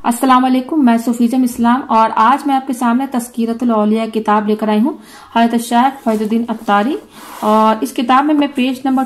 अस्सलाम वालेकुम, मैं सूफीजम इस्लाम और आज मैं आपके सामने तस्कीरतुल औलिया किताब लेकर आई हूँ हज़रत शेख फैजुद्दीन अत्तारी। और इस किताब में मैं पेज नंबर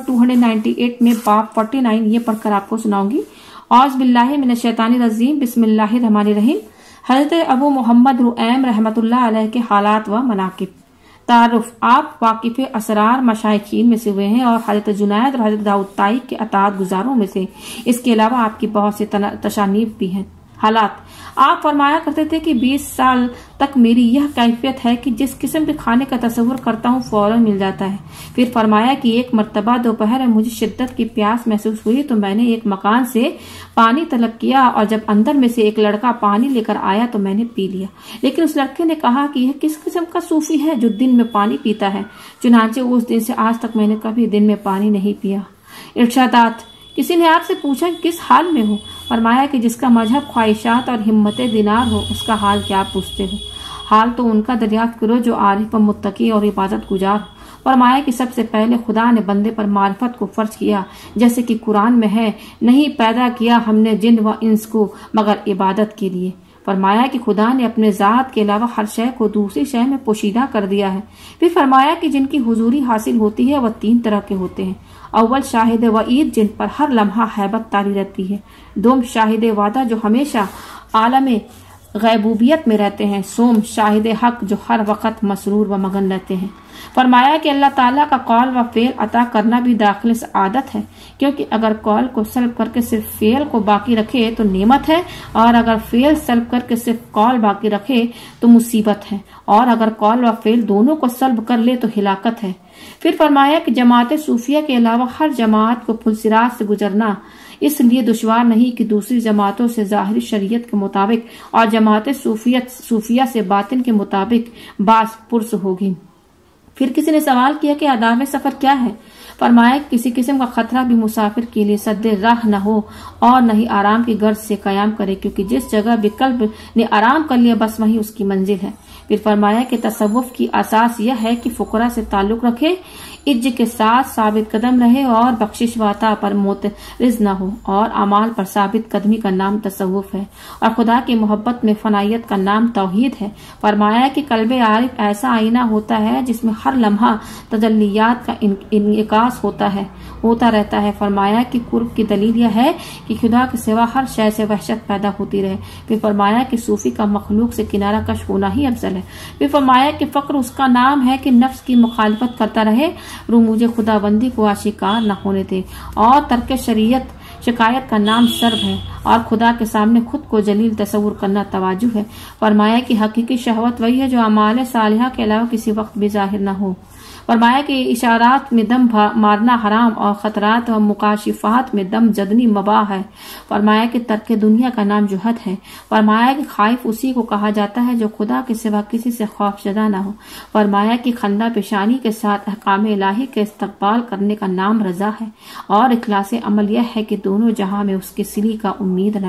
298 में बाब 49 ये पढ़कर आपको सुनाऊंगी। औज़ बिल्लाहि मिनश शैतानिर रजीम, बिस्मिल्लाहिर रहमानिर रहीम। हज़रत अबू मोहम्मद रुऐम रहमतुल्लाह अलैह के हालात व मनाकिब। तारुफ, आप वाकिफ़ असरार मशाइखीन में से हुए हैं और हज़रत जुनैद और हज़रत दाऊद ताई के अतात गुजारों में से। इसके अलावा आपकी बहुत से तशानीफ भी हैं। हालात, आप फरमाया करते थे कि 20 साल तक मेरी यह कैफियत है कि जिस किस्म के खाने का तस्वुर करता हूँ फौरन मिल जाता है। फिर फरमाया कि एक मर्तबा दोपहर में मुझे शिद्दत की प्यास महसूस हुई तो मैंने एक मकान से पानी तलब किया और जब अंदर में से एक लड़का पानी लेकर आया तो मैंने पी लिया। लेकिन उस लड़के ने कहा कि यह किस किस्म का सूफी है जो दिन में पानी पीता है। चुनांचे उस दिन से आज तक मैंने कभी दिन में पानी नहीं पिया। इरशादात, किसी ने आपसे पूछा कि किस हाल में हो। फरमाया कि जिसका मजहब ख्वाहिशात और हिम्मत दिनार हो उसका हाल क्या पूछते हो। हाल तो उनका दरियाफ्त करो जो आरिफ व मुत्तकी और इबादत गुजार हो। फरमाया कि सबसे पहले खुदा ने बंदे पर मारिफत को फर्ज किया, जैसे कि कुरान में है, नहीं पैदा किया हमने जिन व इंस को मगर इबादत के लिए। फरमाया कि खुदा ने अपने जात के अलावा हर शय को दूसरी शय में पोशीदा कर दिया है। फिर फरमाया कि जिनकी हुजूरी हासिल होती है वह 3 तरह के होते हैं। अव्वल शाहिद वईद, जिन पर हर लम्हा हैबत तारी रहती है। दोम शाहिद वादा, जो हमेशा आलम गैबूबियत में रहते हैं। सोम शाहिद हक, जो हर वक्त मसरूर व मगन रहते हैं। फरमाया कि अल्लाह ताला का कौल व फेल अता करना भी दाखिल से आदत है, क्योंकि अगर कौल को सल्ब करके सिर्फ फेल को बाकी रखे तो नेमत है, और अगर फेल सल्ब करके सिर्फ कौल बाकी रखे तो मुसीबत है, और अगर कौल व फेल दोनों को सल्ब कर ले तो हिलाकत है। फिर फरमाया कि जमात सूफिया के अलावा हर जमात को पुलसिरात से गुजरना इसलिए दुश्वार नहीं कि दूसरी जमातों से जाहिरी शरीयत के मुताबिक और जमात सूफिया से बातिन के मुताबिक बास पुरस होगी। फिर किसी ने सवाल किया कि आदाब सफर क्या है। फरमाया किसी किस्म का खतरा भी मुसाफिर के लिए सद्दे राह न हो और न ही आराम की गर्ज से कयाम करे, क्योंकि जिस जगह विकल्प ने आराम कर लिया बस वही उसकी मंजिल है। फिर फरमाया कि तसव्वुफ की आसास यह है कि फुकरा से ताल्लुक रखे, इज्ज के साथ साबित कदम रहे और बख्शिश वाता पर मोतरिज न हो, और अमाल पर साबित कदमी का नाम तसव्वुफ है, और खुदा की मोहब्बत में फनायत का नाम तौहीद है। फरमाया कि कल्बे आरिफ ऐसा आईना होता है जिसमें हर लम्हा तजल्लियात का इनकास होता रहता है। फरमाया कि कुर्ब की दलील यह है कि खुदा के सिवा हर शय से वहशत पैदा होती रहे। फिर फरमाया कि सूफी का मखलूक से किनारा कश होना ही अफजल है। फिर फरमाया कि फक्र उसका नाम है कि नफ्स की मुखालिफत करता रहे, रू मुझे खुदाबंदी को आशिकार न होने दे, और तर्क शरीयत शिकायत का नाम सर्ब है, और खुदा के सामने खुद को जलील तस्वुर करना तवाजु है। फरमाया कि हकीकी शहवत वही है जो अमाल सालिहा के अलावा किसी वक्त भी जाहिर न हो। फरमाया कि इशारात में दम मारना हराम और खतरात और मुकाशिफात में दम जदनी मबाह है। फरमाया कि तर्क दुनिया का नाम जुहद है। फरमाया कि खाइफ उसी को कहा जाता है जो खुदा के सिवा किसी से खौफशदा न हो। फरमाया कि खंदा पेशानी के साथ अहकाम इलाही के इस्तकबाल करने का नाम रजा है, और इखलास अमल यह है कि दोनों जहां में उसके सिली का उम्मीद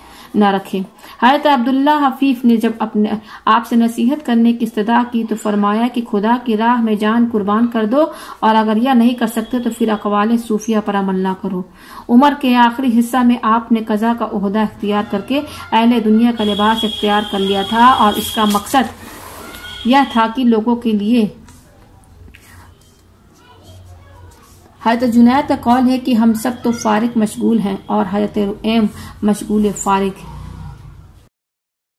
न रखे। हज़रत अब्दुल्ला हफीफ ने जब अपने आपसे नसीहत करने की इस्तदा की तो फरमाया कि खुदा की राह में जान कुर्बान कर दो, और अगर यह नहीं कर सकते तो फिर अक़वाल सूफिया पर अमल ना करो। उम्र के आखिरी हिस्सा में आपने कज़ा का ओहदा इख्तियार करके अहले दुनिया का लिबास इख्तियार कर लिया था, और इसका मकसद यह था कि लोगों के लिए हज़रत जुनैद का कौल है कि हम सब तो फारिग मशगूल हैं और हज़रत रुऐम मशगूल फारिग।